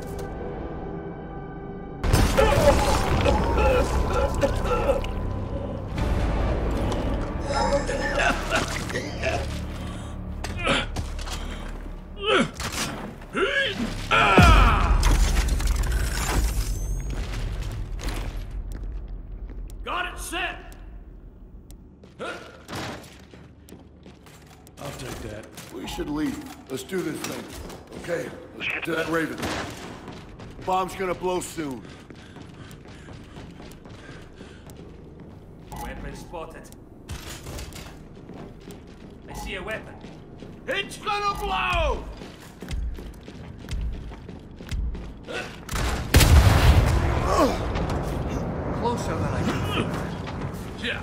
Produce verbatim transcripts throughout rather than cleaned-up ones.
Got it set! I'll take that. We should leave. Let's do this thing. Okay, let's get to that Raven. Bomb's gonna blow soon. Weapon spotted. I see a weapon. It's gonna blow! Closer than I can. Yeah.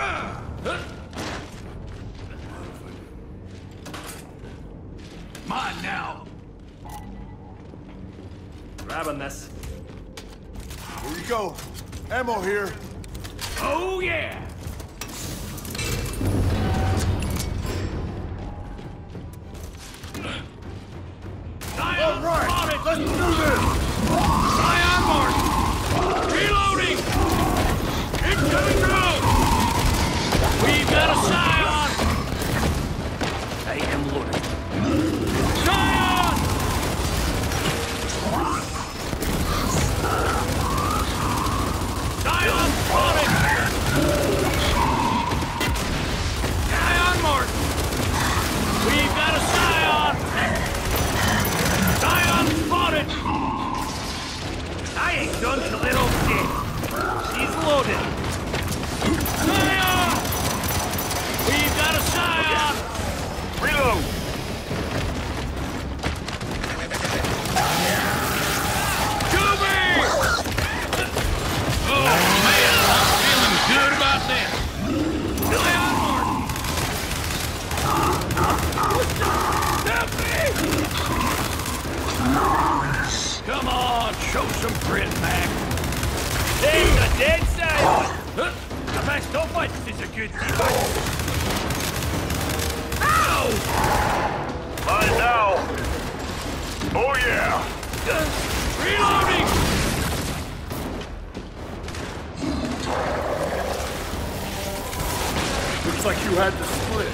Mine now. Grabbing this. Here you go. Ammo here. Oh yeah! All right, let's do this! Ion mark! Reloading! Incoming drone! We've got a Scion! I am loaded. Scion! Scion spotted! Scion mark! We've got a Scion! Scion spotted! I ain't done till that old shit. She's loaded. Scion! We've got a Scion! Reload! Scooby! Oh man, I'm feeling good about that. Scion mark! Come on, show some grit, Mac. There's a dead Scion! Huh? The best don't fight. This is a good team. Ow! Mine now. Oh yeah. Uh, reloading! Looks like you had to split.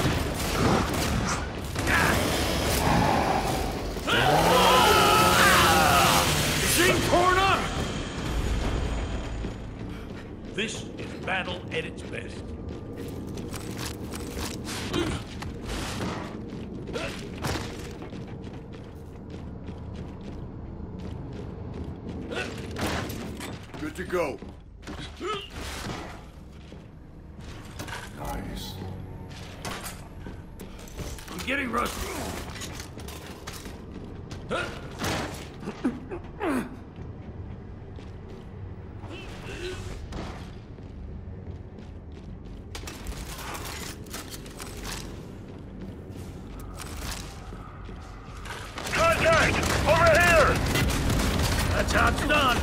Machine torn up! This is battle at its best. Good to go. Nice. I'm getting rusty. Contact! Over here! That's how it's done.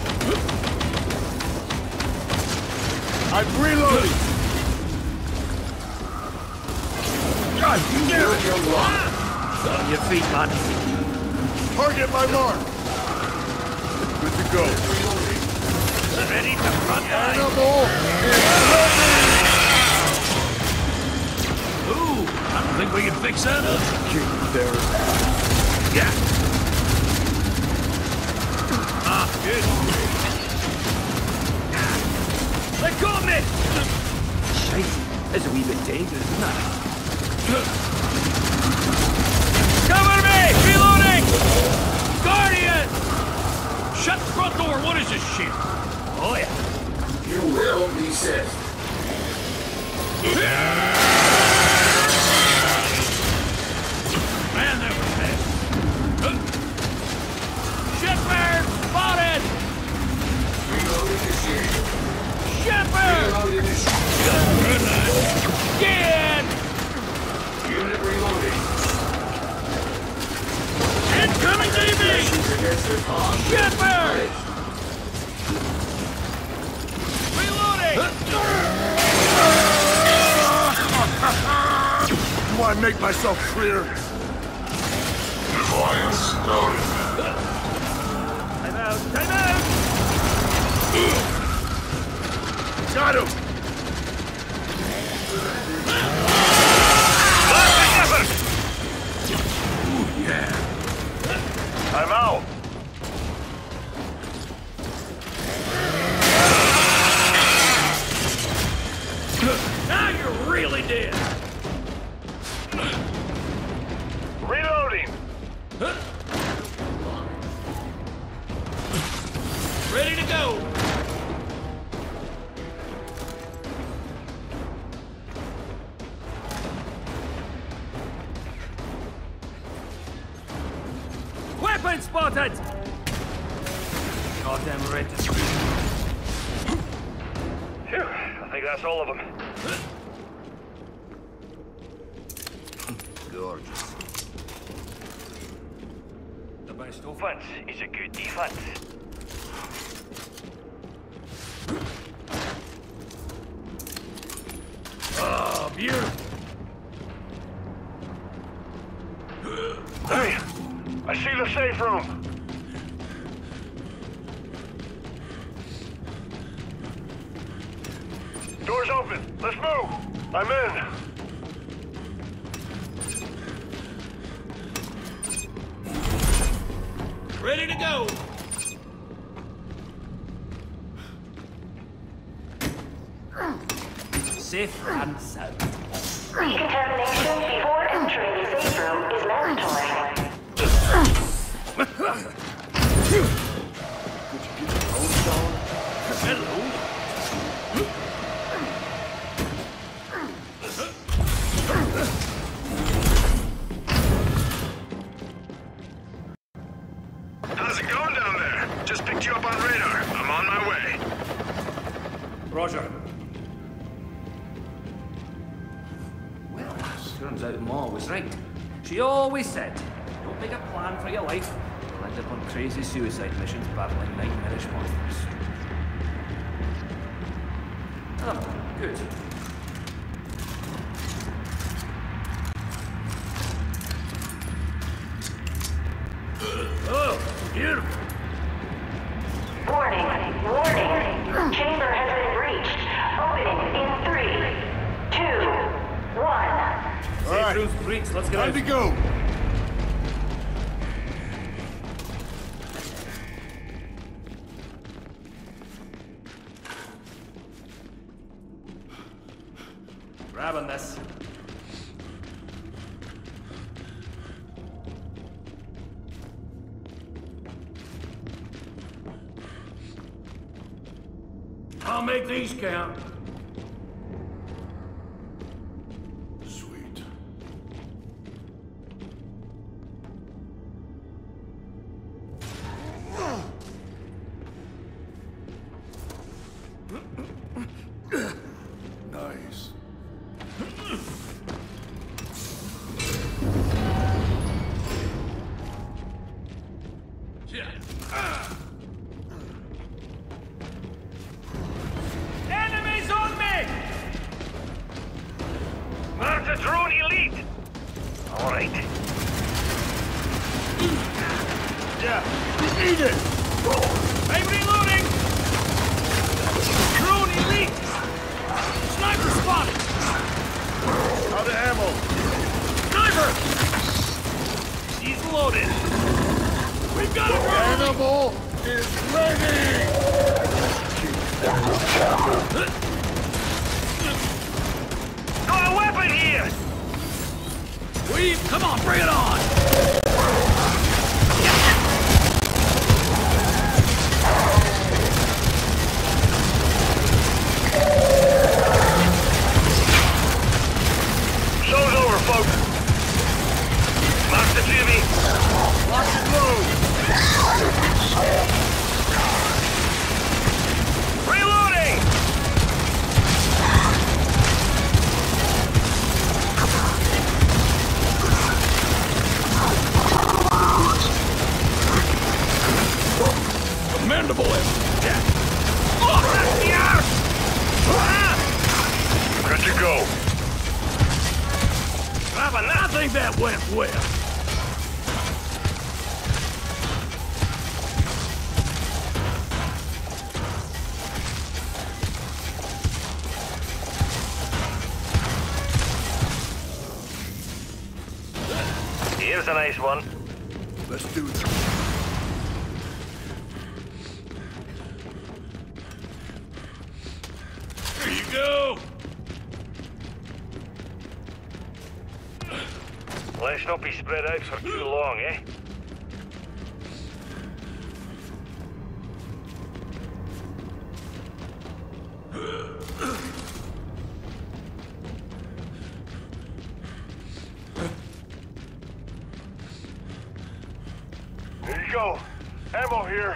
I'm reloading! God damn it! On your feet, man. Target my mark! Good to go. Ready to front line. Animal! Ooh, I don't think we can fix that up. Keep there. Yeah. Ah, good. Let go of me! Scheiße. That's a wee bit dangerous, isn't it? Cover me! Reloading! Guardian! Shut the front door! What is this shit? Oh yeah. You will resist. Man, that was fast. Huh. Shepard! Spotted! Reload initiated. Shepard! Reload initiated. Again! Unit reloading. Incoming D B! Against the bomb. Shepard! Reloading! Do I make myself clear? Defiance noted. out! Time out! Got him! Ooh, yeah! I'm out. Now you're really dead! Reloading. Ready to go! Weapon spotted! Goddamn red. Phew, I think that's all of them. Gorgeous. The best of Offense is a good defense. Oh, beautiful! Hey, I see the safe room. Door's open. Let's move. I'm in. Ready to go! Safe and sound. Decontamination before entering the safe room is mandatory. Hello? How's it going down there? Just picked you up on radar. I'm on my way. Roger. Well, turns out Ma was right. She always said, don't make a plan for your life. You'll end up on crazy suicide missions battling nightmarish monsters. Oh, good. Oh, beautiful! Warning, warning. Chamber has been breached. Opening in three, two, one. All right, Room's breached, let's get time out. to go. Grabbing this. I'll make these count. Sweet. Nice. Enemies on me! Mark the drone elite. All right. Yeah, eat it! I'm reloading! Drone elite! Sniper spotted! Out of ammo. Sniper! He's loaded! We've got a drone! Animal is ready! Got a weapon here. Weave, come on, bring it on! Show's over, folks. Mark the Jimmy. Lock and load! Reloading. Commendable effort. Yeah. Oh, that's the arse. Ah. Good to go. Grabbing that. I think that went well. Here's a nice one. Let's do this. There you go! Let's not be spread out for too long, eh? Here you go. Ammo here.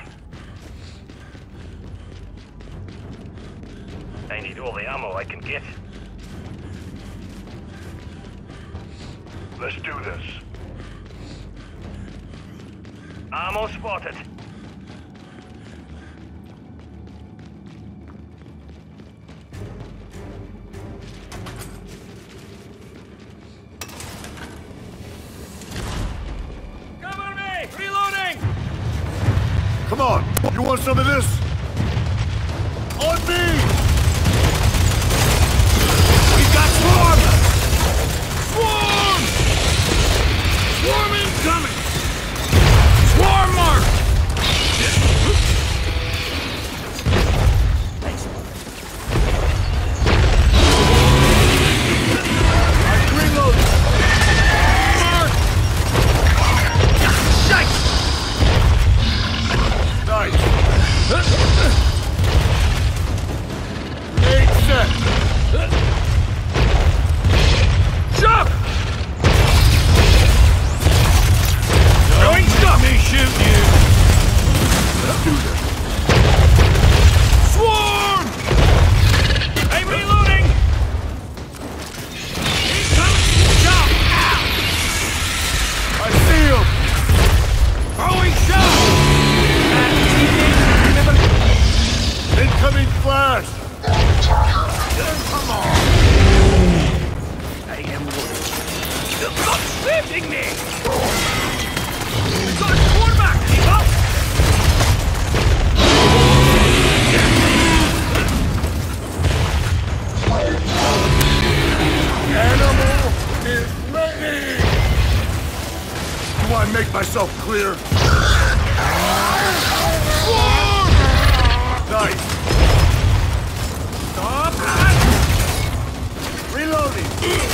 I need all the ammo I can get. Let's do this. Ammo spotted. Cover me! Reloading! Come on. You want some of this? On me! We got swarm! Swarm! Swarm incoming! Swarm mark! I reload! Mark! Shite! Nice! Eight set! Jump! Going stuff! Me shoot you! Let's do this. Swarm! Hey, reloading! Incoming! Jump! I see him! Throwing shot! Incoming flash! Come on! I am worried. Stop shooting me! Got a quarterback! Keep up! Animal is ready! Do I make myself clear? Swarm! Nice! Stop! Reloading!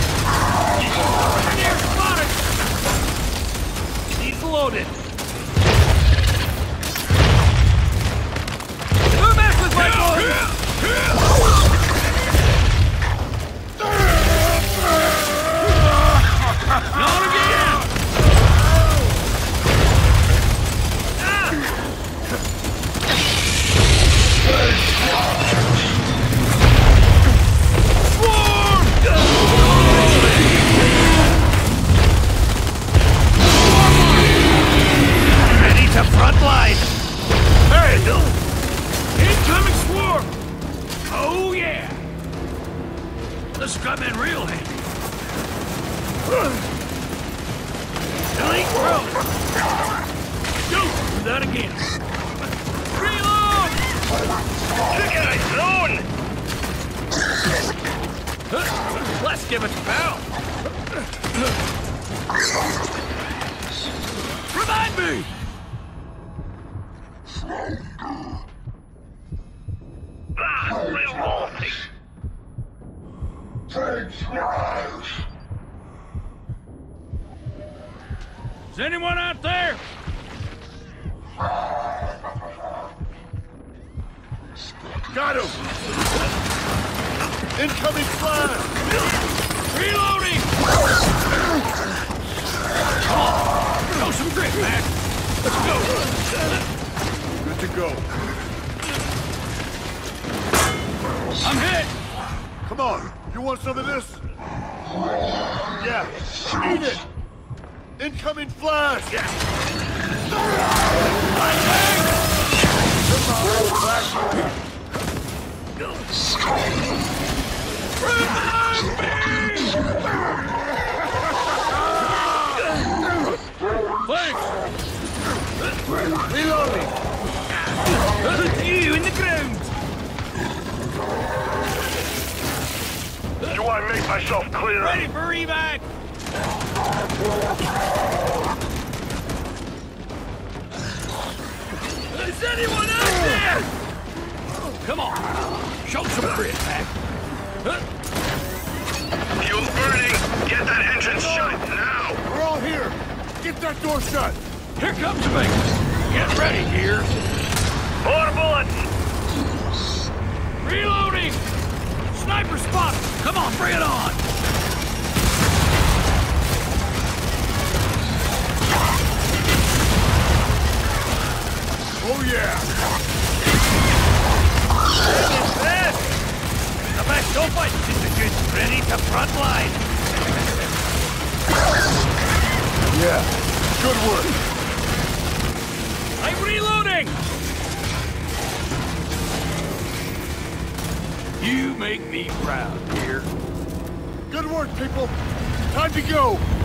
Near spotted! He's loaded! Who messed with my boy? Not again! Ready to frontline! Hey! Incoming swarm! Oh yeah! This has come in real handy. Delete road! Don't do that again! Reload! Look at it, drone! Let's give it a bow! Remind me! Ah, real naughty! Is anyone out there? Got him! Incoming flash! Reloading! Show some grit, Mac! Let's go! Good to go. I'm hit! Come on, you want some of this? Yeah, eat it! Incoming flash! Yeah. Thanks! Reloading! You in the ground! Do I make myself clear? Ready for evac! Come on. Show some grit, Mac. Huh? Fuel's burning. Get that entrance shut now. We're all here. Get that door shut. Here comes Vegas. Get ready, dear. More bullets. Reloading! Sniper spot! Come on, bring it on! Oh, yeah. This! The best open is the good ready to front line. Yeah. Good work. I'm reloading! You make me proud, dear. Good work, people. Time to go.